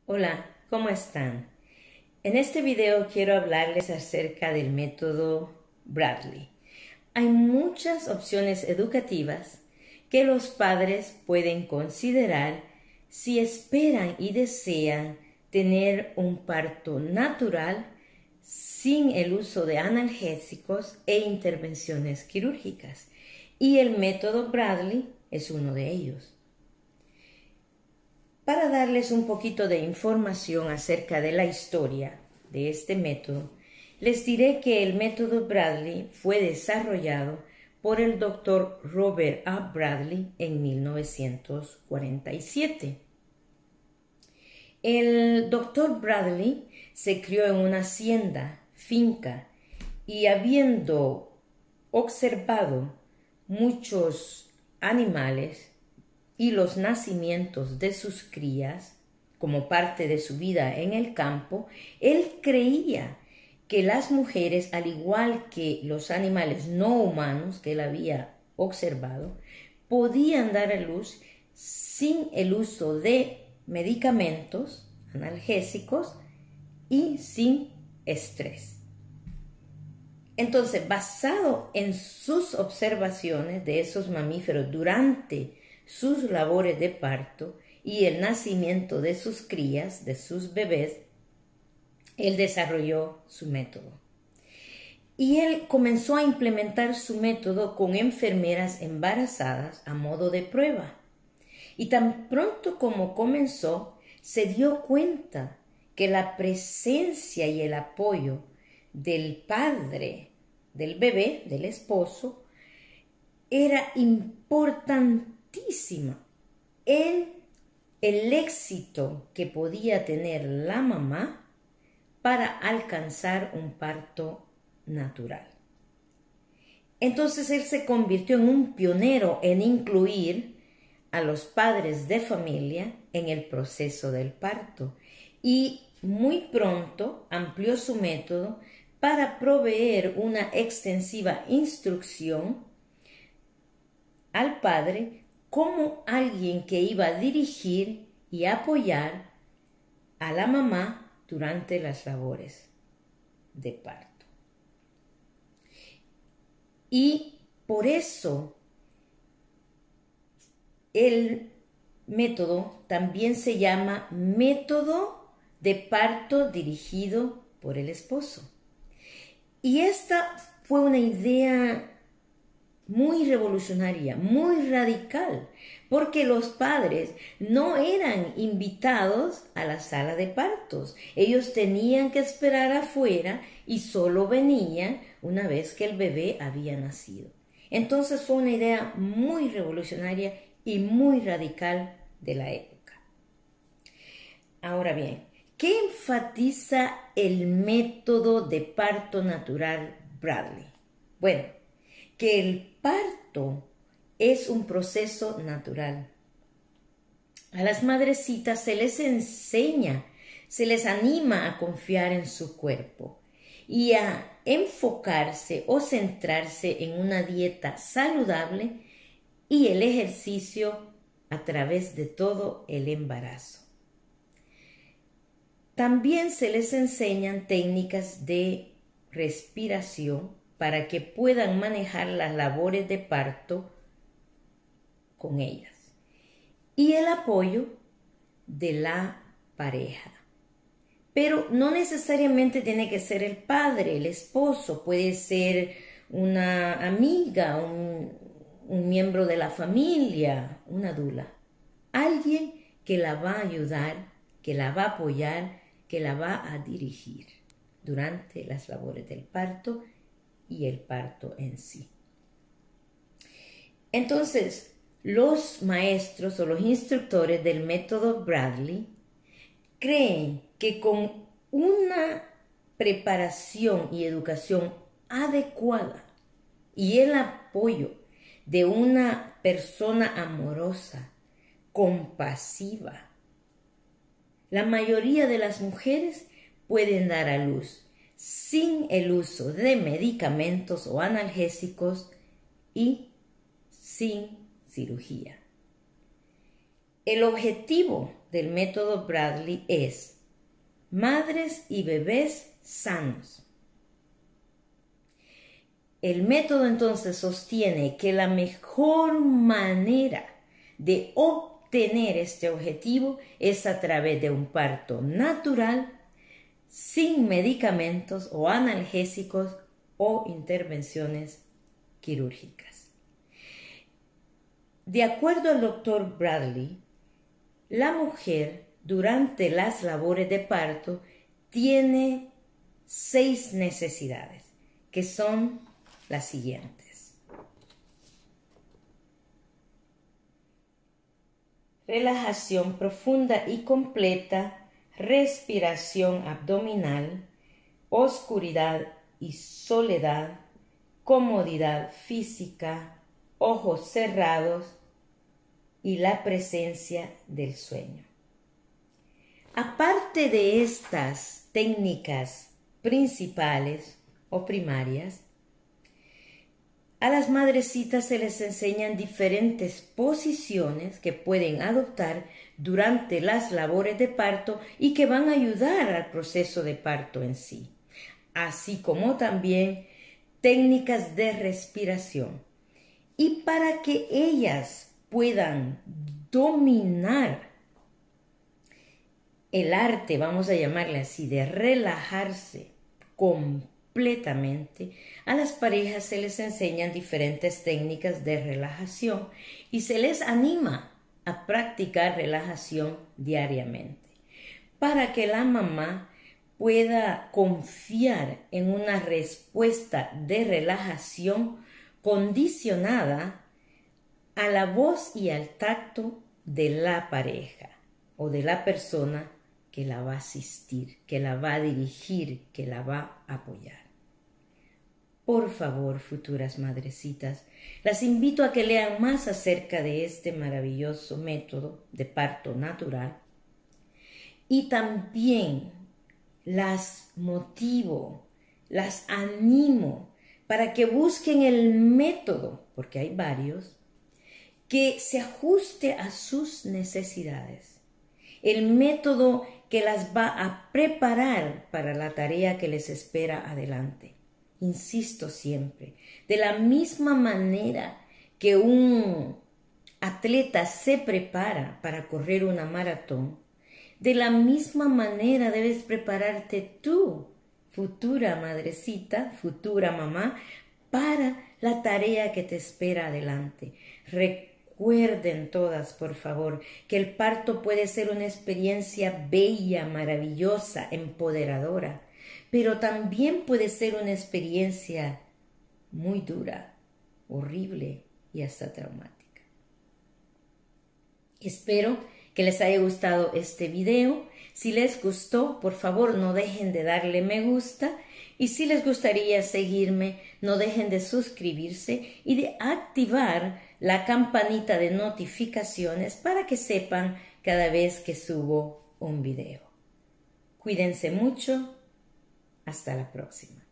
Hola, ¿cómo están? En este video quiero hablarles acerca del método Bradley. Hay muchas opciones educativas que los padres pueden considerar si esperan y desean tener un parto natural sin el uso de analgésicos e intervenciones quirúrgicas. Y el método Bradley es uno de ellos. Para darles un poquito de información acerca de la historia de este método, les diré que el método Bradley fue desarrollado por el Dr. Robert A. Bradley en 1947. El Dr. Bradley se crió en una hacienda, finca, y habiendo observado muchos animales y los nacimientos de sus crías como parte de su vida en el campo, él creía que las mujeres, al igual que los animales no humanos que él había observado, podían dar a luz sin el uso de medicamentos analgésicos y sin estrés. Entonces, basado en sus observaciones de esos mamíferos durante sus labores de parto y el nacimiento de sus crías, de sus bebés, él desarrolló su método. Y él comenzó a implementar su método con enfermeras embarazadas a modo de prueba. Y tan pronto como comenzó, se dio cuenta que la presencia y el apoyo del padre del bebé, del esposo, era importantísima en el éxito que podía tener la mamá para alcanzar un parto natural. Entonces él se convirtió en un pionero en incluir a los padres de familia en el proceso del parto y muy pronto amplió su método para proveer una extensiva instrucción al padre como alguien que iba a dirigir y apoyar a la mamá durante las labores de parto. Y por eso el método también se llama método de parto dirigido por el esposo. Y esta fue una idea muy revolucionaria, muy radical, porque los padres no eran invitados a la sala de partos. Ellos tenían que esperar afuera y solo venían una vez que el bebé había nacido. Entonces fue una idea muy revolucionaria y muy radical de la época. Ahora bien, ¿qué enfatiza el método de parto natural Bradley? Bueno, que el parto es un proceso natural. A las madrecitas se les enseña, se les anima a confiar en su cuerpo y a enfocarse o centrarse en una dieta saludable y el ejercicio a través de todo el embarazo. También se les enseñan técnicas de respiración para que puedan manejar las labores de parto con ellas. Y el apoyo de la pareja. Pero no necesariamente tiene que ser el padre, el esposo, puede ser una amiga, un miembro de la familia, una dula. Alguien que la va a ayudar, que la va a apoyar, que la va a dirigir durante las labores del parto y el parto en sí. Entonces, los maestros o los instructores del método Bradley creen que con una preparación y educación adecuada y el apoyo de una persona amorosa, compasiva, la mayoría de las mujeres pueden dar a luz sin el uso de medicamentos o analgésicos y sin cirugía. el objetivo del método Bradley es madres y bebés sanos. El método entonces sostiene que la mejor manera de obtener este objetivo es a través de un parto natural, sin medicamentos o analgésicos o intervenciones quirúrgicas. De acuerdo al doctor Bradley, la mujer durante las labores de parto tiene 6 necesidades, que son las siguientes: relajación profunda y completa, respiración abdominal, oscuridad y soledad, comodidad física, ojos cerrados y la presencia del sueño. Aparte de estas técnicas principales o primarias, a las madrecitas se les enseñan diferentes posiciones que pueden adoptar durante las labores de parto y que van a ayudar al proceso de parto en sí, así como también técnicas de respiración. Y para que ellas puedan dominar el arte, vamos a llamarle así, de relajarse completamente, a las parejas se les enseñan diferentes técnicas de relajación y se les anima a practicar relajación diariamente para que la mamá pueda confiar en una respuesta de relajación condicionada a la voz y al tacto de la pareja o de la persona que la va a asistir, que la va a dirigir, que la va a apoyar. Por favor, futuras madrecitas, las invito a que lean más acerca de este maravilloso método de parto natural y también las motivo, las animo para que busquen el método, porque hay varios, que se ajuste a sus necesidades. El método que las va a preparar para la tarea que les espera adelante. Insisto siempre, de la misma manera que un atleta se prepara para correr una maratón, de la misma manera debes prepararte tú, futura madrecita, futura mamá, para la tarea que te espera adelante. Recuerden todas, por favor, que el parto puede ser una experiencia bella, maravillosa, empoderadora, pero también puede ser una experiencia muy dura, horrible y hasta traumática. Espero que les haya gustado este video. Si les gustó, por favor no dejen de darle me gusta, y si les gustaría seguirme, no dejen de suscribirse y de activar la campanita de notificaciones para que sepan cada vez que subo un video. Cuídense mucho. Hasta la próxima.